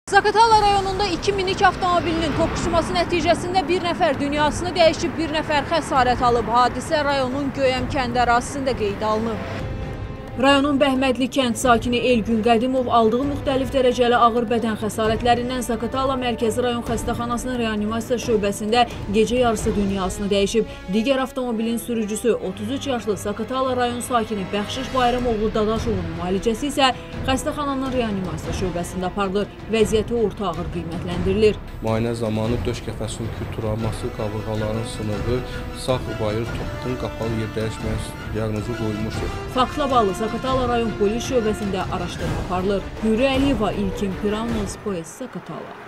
Zaqatala rayonunda 2 minik avtomobilinin toqquşması nəticəsində bir nəfər dünyasını dəyişib, bir nəfər xəsarət alıb. Hadisə rayonun Göyəm kəndi ərazisində qeydə alınıb. Rayonun Bəhmədli kənd sakini Elgün Qədimov aldığı müxtəlif dərəcəli ağır bədən xəsarətlərindən Zaqatala Mərkəzi Rayon Xəstəxanasının reanimasiya şöbəsində gecə yarısı dünyasını dəyişib. Digər avtomobilin sürücüsü 33 yaşlı Zaqatala rayon sakini Bəxşiş Bayramoğlu Dadaşovun müalicəsi isə xəstəxananın reanimasiya şöbəsində aparılır. Vəziyyəti orta ağır qiymətləndirilir. Müayinə zamanı döş qəfəsinin küt travması, qabırğaların sınığı, sağ bayır topun qapalı yer dəyişməyən diaqnozu qoyulmuşdur. Faktla bağlı Zaqatala rayon polis şöbəsində araşdırma aparılır. Hürri Əliyeva, İlkin Pirannos, Poes, Zaqatala.